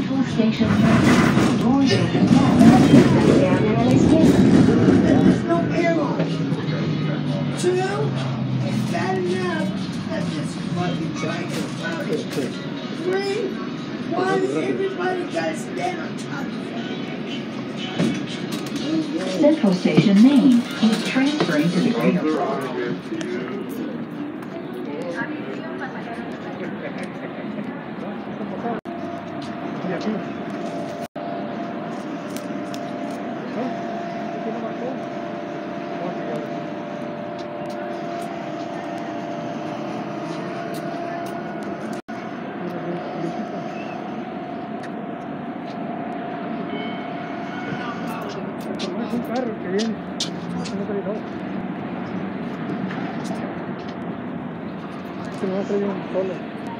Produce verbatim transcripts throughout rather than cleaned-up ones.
Central Station. Doors open left. Se abre a la izquierda. There's no airline. Two? Is that enough? That's just fucking trying to fuck it. Three? Why does everybody gotta stand on top of it? Central Station Main is transferring to the Green Floor. Un carro que viene, no se me va a traer un solo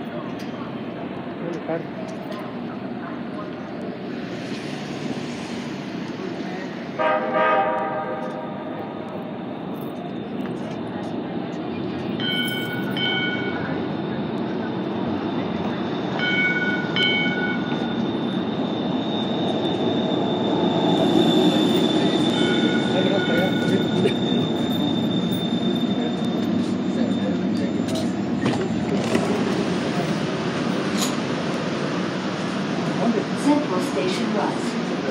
el carro. Central Station Rusk.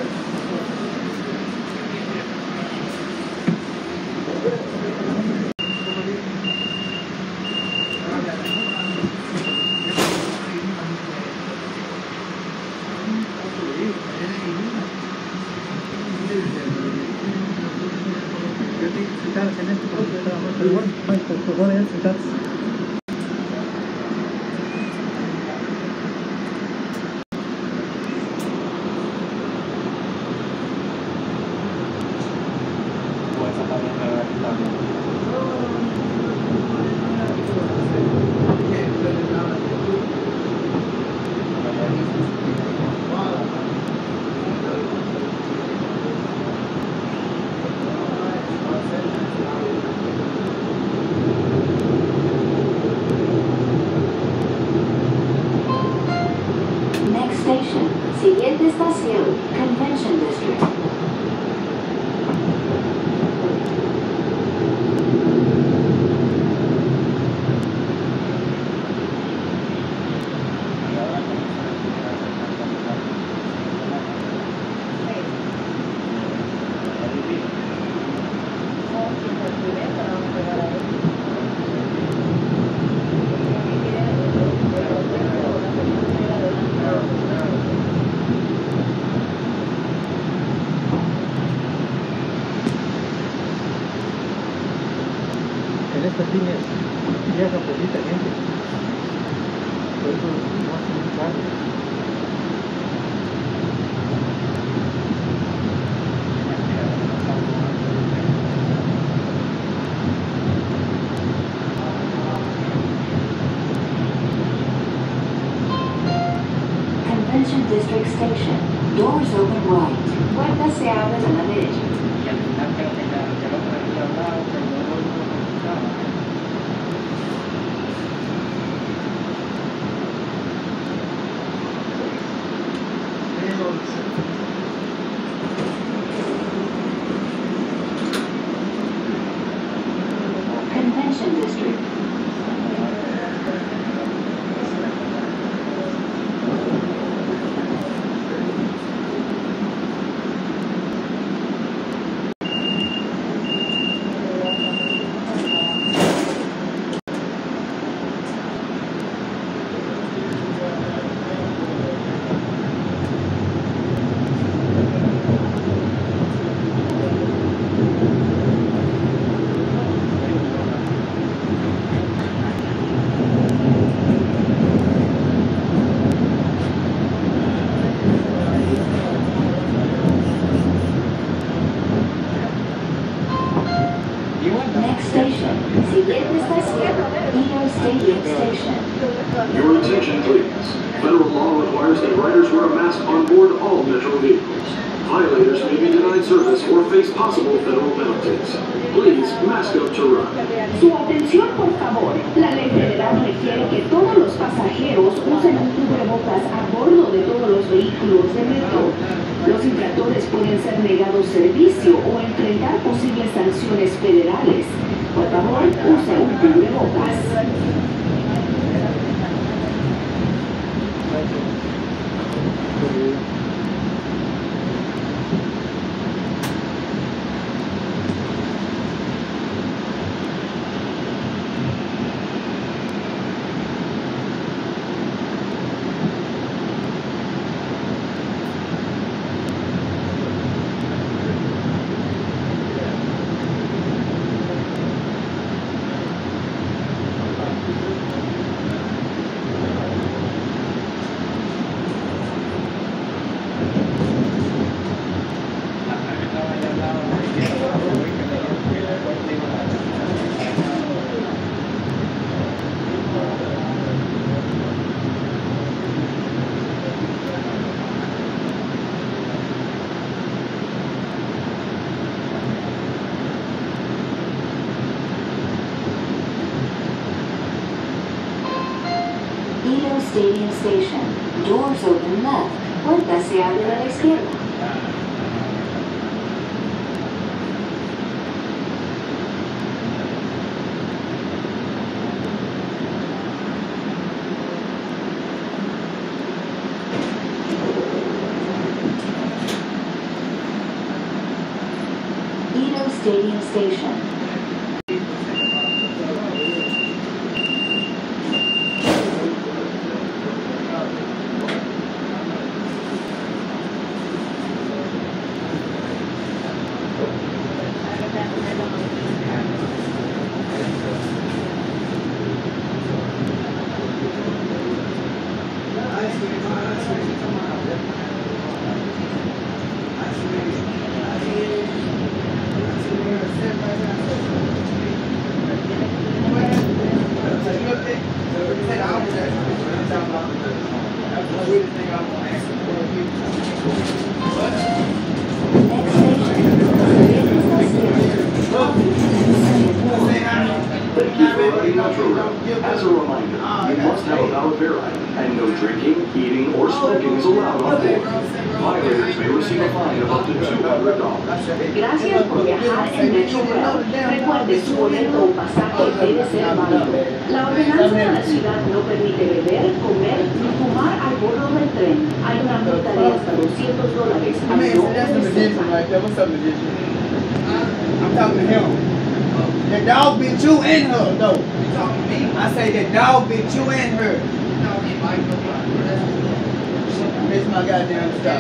Station. Siguiente estación, Convention District. En estas líneas viaja poquita gente, por eso no hace muy caro. Convention District Station. Doors open right. Puertas se abren a la derecha. Convention District. Next station, siguiente estación, Edo Stadium Station. Your attention, please. Federal law requires that riders wear a mask on board all Metro vehicles. Violators may be denied service or face possible federal penalties. Please mask up to ride. Su atención, por favor. La ley federal requiere que todos los pasajeros usen un cubrebocas a bordo de todo todos los vehículos de metro. Los infractores pueden ser negados servicio o enfrentar posibles sanciones federales. Por favor, use un cubrebocas. Stadium Station. Doors open left. Puerta se abre a la izquierda. Edo Stadium Station. Thank you for riding METRORail. As a reminder, you must have a valid fare item, and no drinking, eating, or smoking is allowed on board. Violators may receive a fine of up to two hundred dollars. Gracias por viajar en METRORail. Recuerde, su boleto o pasaje debe ser válido. La ordenanza de la ciudad no permite beber, comer ni fumar al bordo del tren. Hay una multa de hasta doscientos dólares al no obedecer. I'm talking to him. The dog bit you and her, though. You talking to me? I say the dog bit you and her. Miss my goddamn stop.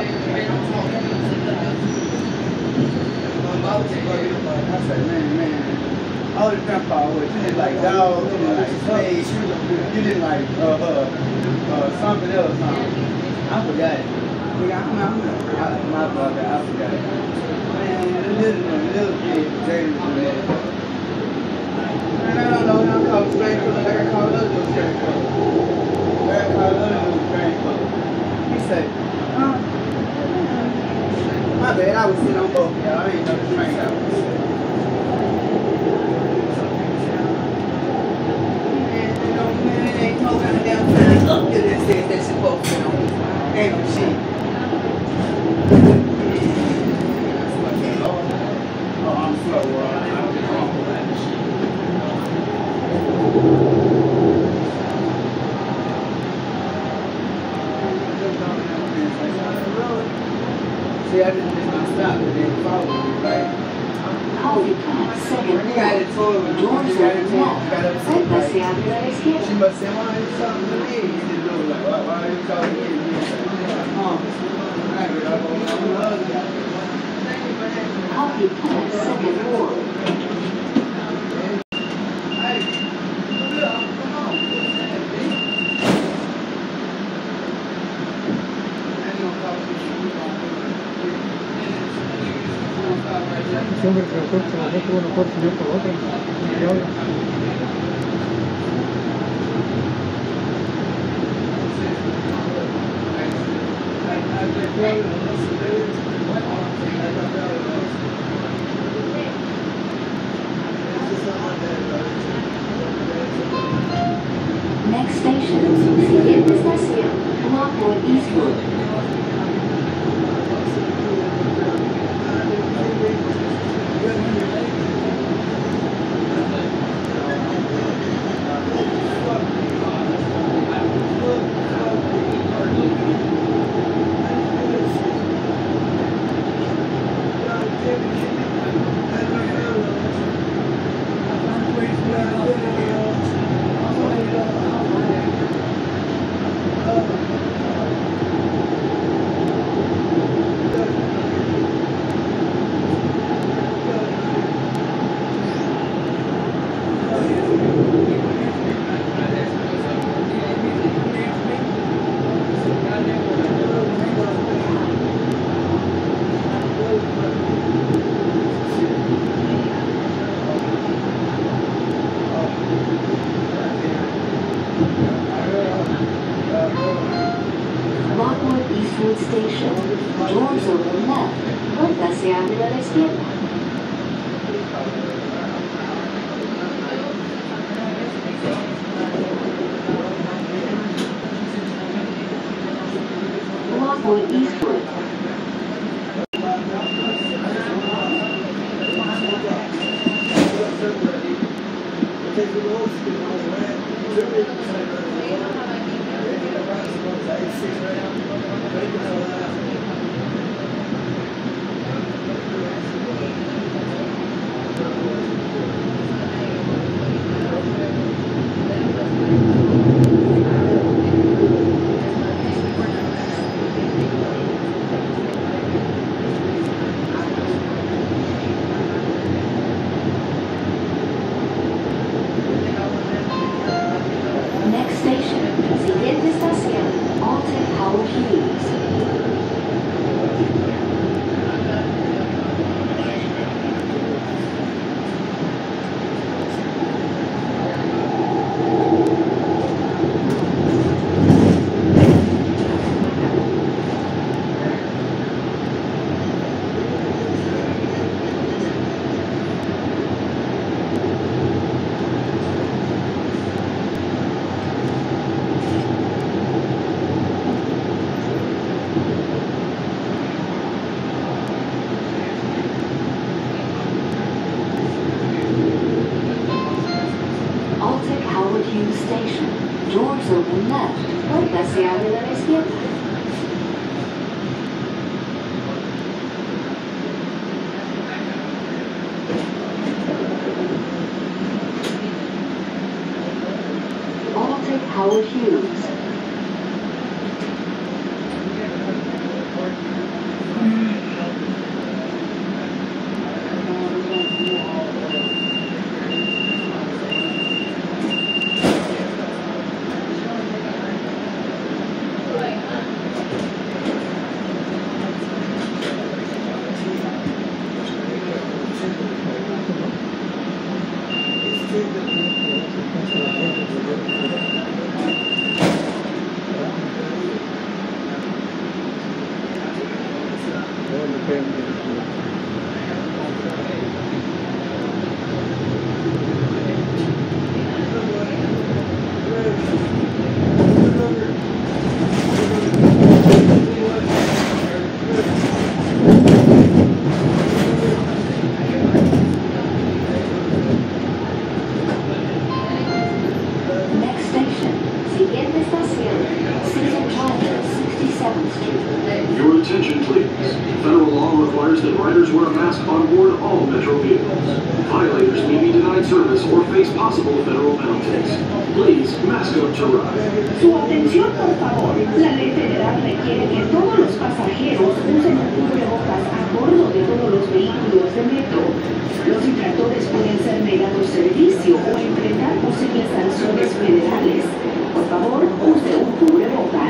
I said, man, man. All the grandpa was, you didn't like dogs, you didn't like slaves, you didn't like uh, uh, uh, something else, huh? I forgot it. I'm, I'm, I'm, my brother, I forgot it. Man, the little, little kid, Jerry, man. Man, I don't know, I'm called straight for like I called other dudes straight for. Like I called other dudes straight for. He said, huh? My bad, I was sitting on both of y'all. I ain't know the train out. Man, you know, man, it ain't no goddamn time up there that says that supposed to be on. Ain't no shit. Oh, I'm slow, uh, I'm just wrong with that shit. See, I just missed my stop and then followed me, right? Holy crap, second He got it told me, Doors he got it open told me, left. got upset, Puerta se right? abre a la izquierda. She must say, why are you talking to me? He didn't know, like, why, why are you talking to me? He was like, huh? I get up on the other guy. Copy plan, second ward. Ese hombre que el coche se bajó, tuvo una puerta y yo por otra. Y ahora. Next station, siguiente estación, Lockwood Eastwood. Street Station. Doors open left. Puerta se abre a la izquierda. Walkway eastward. Next station, siguiente estación, Alton Howard Hughes. Alton Howard Hughes Station. Doors open left. Puerta se abre a la izquierda. Alton Howard Hughes. Next station, siguiente estación, Caesar Chavez, sixty-seventh Street. Your attention, please. Federal law requires that riders wear a mask on board all Metro vehicles. Violators may be denied service or face possible federal penalties. Please mask up to ride. Su atención, por favor. La ley federal requiere que todos los pasajeros usen un cubrebocas a bordo de todos los vehículos de metro. Los infractores pueden ser negados servicio o enfrentar posibles sanciones federales. Por favor, use un cubrebocas.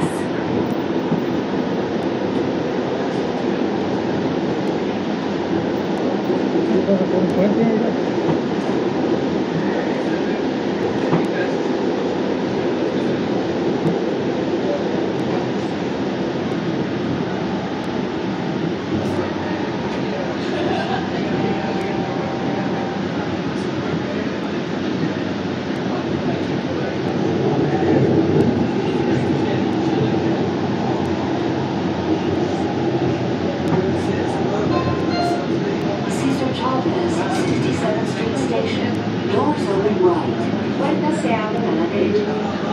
Caesar Chavez, sixty-seventh Street Station. Doors open right. Puerta se abre a la derecha.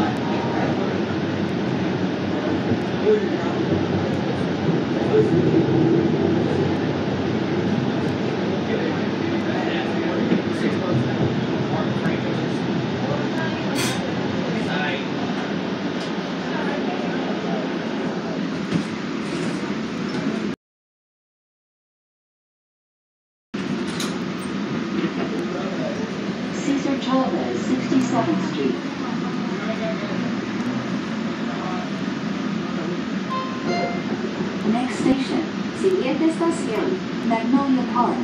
Caesar Chavez, sixty-seventh Street. Next station, siguiente estación, Magnolia Park.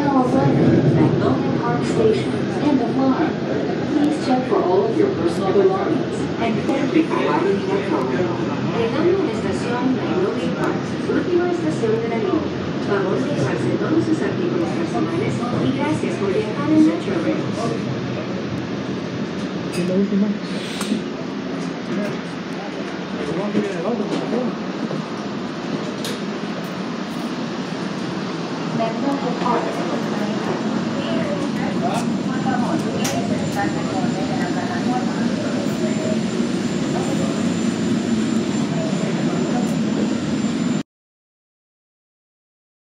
Mile eleven, Magnolia Park Station, and the farm. Please check for all of your personal belongings. And thank you for riding METRORail. Llegando a la estación Magnolia Park, última estación de la línea. Vamos a llevarse todos sus artículos personales y gracias por viajar en METRORail. ¿Qué es la última? Vamos a ir en el auto, por favor. Magnolia Park.